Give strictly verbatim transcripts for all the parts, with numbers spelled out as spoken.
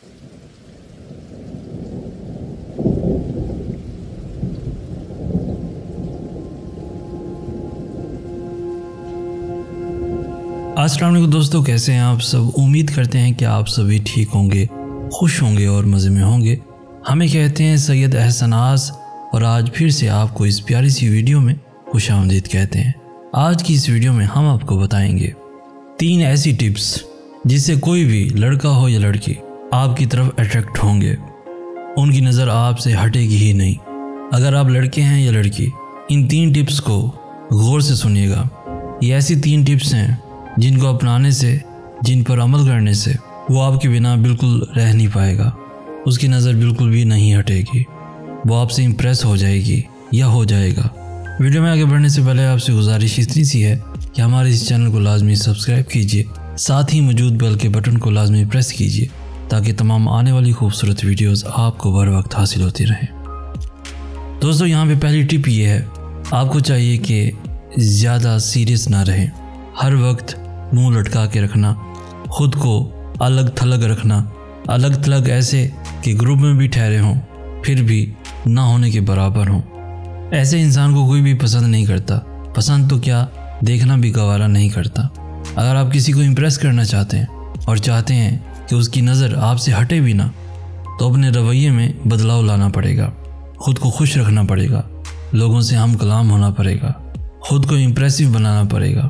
अस्सलाम वालेकुम दोस्तों, कैसे हैं आप सब। उम्मीद करते हैं कि आप सभी ठीक होंगे, खुश होंगे और मज़े में होंगे। हमें कहते हैं सैयद एहसनास और आज फिर से आपको इस प्यारी सी वीडियो में खुशामदीद कहते हैं। आज की इस वीडियो में हम आपको बताएंगे तीन ऐसी टिप्स जिससे कोई भी लड़का हो या लड़की आपकी तरफ अट्रैक्ट होंगे, उनकी नज़र आपसे हटेगी ही नहीं। अगर आप लड़के हैं या लड़की, इन तीन टिप्स को गौर से सुनिएगा। ये ऐसी तीन टिप्स हैं जिनको अपनाने से, जिन पर अमल करने से वो आपके बिना बिल्कुल रह नहीं पाएगा, उसकी नज़र बिल्कुल भी नहीं हटेगी, वो आपसे इम्प्रेस हो जाएगी या हो जाएगा। वीडियो में आगे बढ़ने से पहले आपसे गुजारिश इतनी सी है कि हमारे इस चैनल को लाजमी सब्सक्राइब कीजिए, साथ ही मौजूद बेल के बटन को लाजमी प्रेस कीजिए ताकि तमाम आने वाली खूबसूरत वीडियोस आपको बर वक्त हासिल होती रहें। दोस्तों, यहाँ पे पहली टिप ये है, आपको चाहिए कि ज़्यादा सीरियस ना रहें। हर वक्त मुंह लटका के रखना, खुद को अलग थलग रखना, अलग थलग ऐसे कि ग्रुप में भी ठहरे हों फिर भी ना होने के बराबर हों। ऐसे इंसान को कोई भी पसंद नहीं करता, पसंद तो क्या देखना भी गवारा नहीं करता। अगर आप किसी को इम्प्रेस करना चाहते हैं और चाहते हैं कि उसकी नज़र आपसे हटे भी ना, तो अपने रवैये में बदलाव लाना पड़ेगा, खुद को खुश रखना पड़ेगा, लोगों से हम कलाम होना पड़ेगा, खुद को इम्प्रेसिव बनाना पड़ेगा।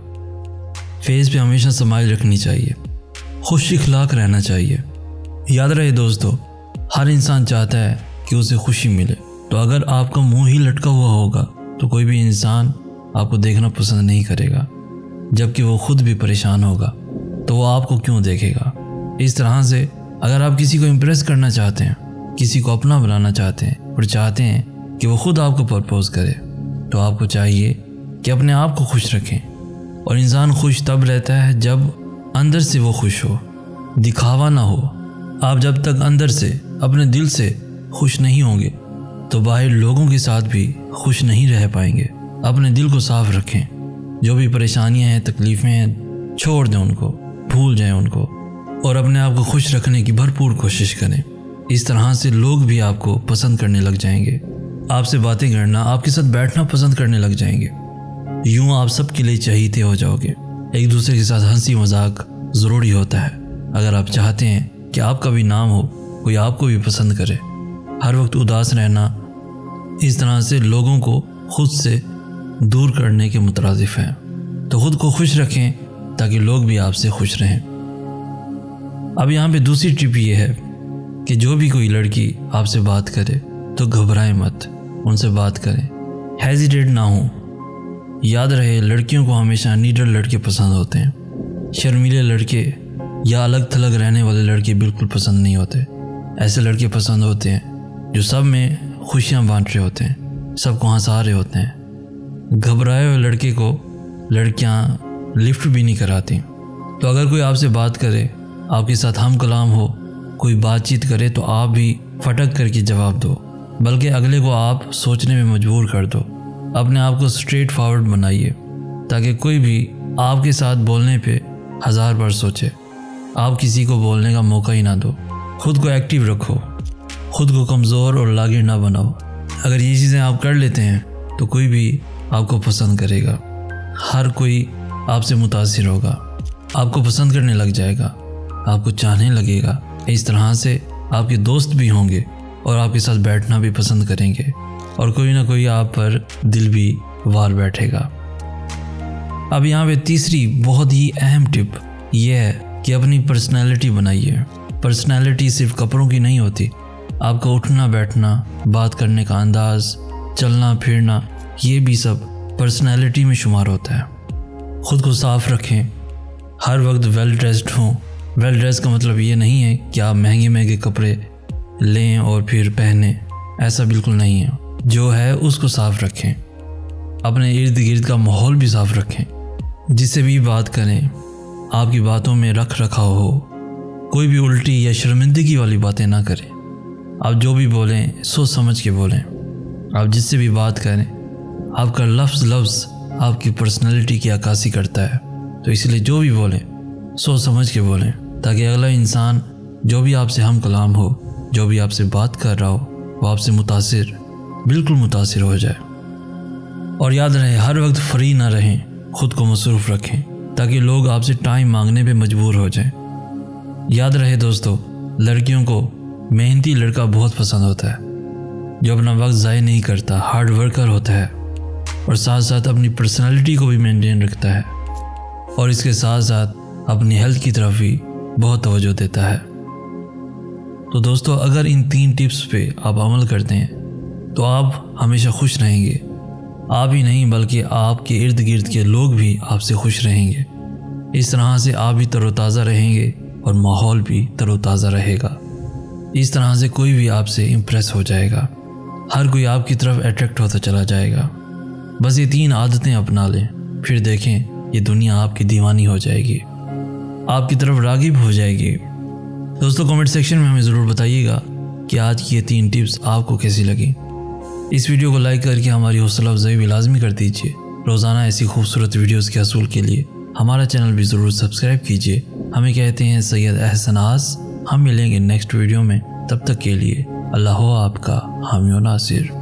फेस पे हमेशा स्माइल रखनी चाहिए, खुश इखलाक रहना चाहिए। याद रहे दोस्तों, हर इंसान चाहता है कि उसे खुशी मिले, तो अगर आपका मुंह ही लटका हुआ होगा तो कोई भी इंसान आपको देखना पसंद नहीं करेगा, जबकि वो खुद भी परेशान होगा तो वो आपको क्यों देखेगा। इस तरह से अगर आप किसी को इम्प्रेस करना चाहते हैं, किसी को अपना बनाना चाहते हैं और चाहते हैं कि वो खुद आपको प्रपोज करे, तो आपको चाहिए कि अपने आप को खुश रखें। और इंसान खुश तब रहता है जब अंदर से वो खुश हो, दिखावा ना हो। आप जब तक अंदर से, अपने दिल से खुश नहीं होंगे तो बाहर लोगों के साथ भी खुश नहीं रह पाएंगे। अपने दिल को साफ रखें, जो भी परेशानियां हैं, तकलीफ़ें हैं, छोड़ दें उनको, भूल जाएं उनको और अपने आप को खुश रखने की भरपूर कोशिश करें। इस तरह से लोग भी आपको पसंद करने लग जाएंगे, आपसे बातें करना, आपके साथ बैठना पसंद करने लग जाएंगे। यूं आप सबके लिए चहीते हो जाओगे। एक दूसरे के साथ हंसी मजाक ज़रूरी होता है अगर आप चाहते हैं कि आपका भी नाम हो, कोई आपको भी पसंद करे। हर वक्त उदास रहना इस तरह से लोगों को खुद से दूर करने के मुतरादिफ है। तो खुद को खुश रखें ताकि लोग भी आपसे खुश रहें। अब यहाँ पे दूसरी टिप ये है कि जो भी कोई लड़की आपसे बात करे तो घबराएं मत, उनसे बात करें, हेजिटेट ना हो। याद रहे, लड़कियों को हमेशा नीडर लड़के पसंद होते हैं। शर्मीले लड़के या अलग थलग रहने वाले लड़के बिल्कुल पसंद नहीं होते। ऐसे लड़के पसंद होते हैं जो सब में खुशियां बांट रहे होते हैं, सबको हंसा रहे होते हैं। घबराए हुए लड़के को लड़कियां लिफ्ट भी नहीं कराती। तो अगर कोई आपसे बात करे, आपके साथ हम कलाम हो, कोई बातचीत करे, तो आप भी फटक करके जवाब दो, बल्कि अगले को आप सोचने में मजबूर कर दो। अपने आप को स्ट्रेट फॉरवर्ड बनाइए ताकि कोई भी आपके साथ बोलने पे हज़ार बार सोचे। आप किसी को बोलने का मौका ही ना दो। खुद को एक्टिव रखो, खुद को कमज़ोर और लागिर ना बनाओ। अगर ये चीज़ें आप कर लेते हैं तो कोई भी आपको पसंद करेगा, हर कोई आपसे मुतासिर होगा, आपको पसंद करने लग जाएगा, आपको चाहने लगेगा। इस तरह से आपके दोस्त भी होंगे और आपके साथ बैठना भी पसंद करेंगे और कोई ना कोई आप पर दिल भी वार बैठेगा। अब यहाँ पे तीसरी बहुत ही अहम टिप यह है कि अपनी पर्सनैलिटी बनाइए। पर्सनैलिटी सिर्फ कपड़ों की नहीं होती, आपका उठना बैठना, बात करने का अंदाज, चलना फिरना, ये भी सब पर्सनैलिटी में शुमार होता है। खुद को साफ रखें, हर वक्त वेल ड्रेस्ड हों। वेल ड्रेस का मतलब ये नहीं है कि आप महंगे महंगे कपड़े लें और फिर पहने, ऐसा बिल्कुल नहीं है। जो है उसको साफ रखें, अपने इर्द गिर्द का माहौल भी साफ रखें। जिससे भी बात करें, आपकी बातों में रख रखाव हो, कोई भी उल्टी या शर्मिंदगी वाली बातें ना करें। आप जो भी बोलें सोच समझ के बोलें। आप जिससे भी बात करें, आपका लफ्ज़ लफ्ज़ आपकी पर्सनैलिटी की अक्कासी करता है, तो इसलिए जो भी बोलें सोच समझ के बोलें ताकि अगला इंसान जो भी आपसे हम कलाम हो, जो भी आपसे बात कर रहा हो, वो आपसे मुतासिर, बिल्कुल मुतासिर हो जाए। और याद रहे, हर वक्त फ्री ना रहें, खुद को मसरूफ़ रखें ताकि लोग आपसे टाइम मांगने पे मजबूर हो जाएं। याद रहे दोस्तों, लड़कियों को मेहनती लड़का बहुत पसंद होता है, जो अपना वक्त ज़ाय नहीं करता, हार्ड वर्कर होता है और साथ साथ अपनी पर्सनालिटी को भी मेंटेन रखता है और इसके साथ साथ अपनी हेल्थ की तरफ भी बहुत तवज्जो देता है। तो दोस्तों, अगर इन तीन टिप्स पे आप अमल करते हैं तो आप हमेशा खुश रहेंगे। आप ही नहीं बल्कि आपके इर्द गिर्द के लोग भी आपसे खुश रहेंगे। इस तरह से आप भी तरोताज़ा रहेंगे और माहौल भी तरोताज़ा रहेगा। इस तरह से कोई भी आपसे इम्प्रेस हो जाएगा, हर कोई आपकी तरफ अट्रैक्ट होता चला जाएगा। बस ये तीन आदतें अपना लें, फिर देखें ये दुनिया आपकी दीवानी हो जाएगी, आपकी तरफ राग़िब हो जाएगी। दोस्तों, कमेंट सेक्शन में हमें ज़रूर बताइएगा कि आज की ये तीन टिप्स आपको कैसी लगी। इस वीडियो को लाइक करके हमारी हौसला अफजाई भी लाजमी कर दीजिए। रोज़ाना ऐसी खूबसूरत वीडियोस के हसूल के लिए हमारा चैनल भी ज़रूर सब्सक्राइब कीजिए। हमें कहते हैं सैयद एहसनास। हम मिलेंगे नेक्स्ट वीडियो में, तब तक के लिए अल्लाह हो आपका हामी व नासिर।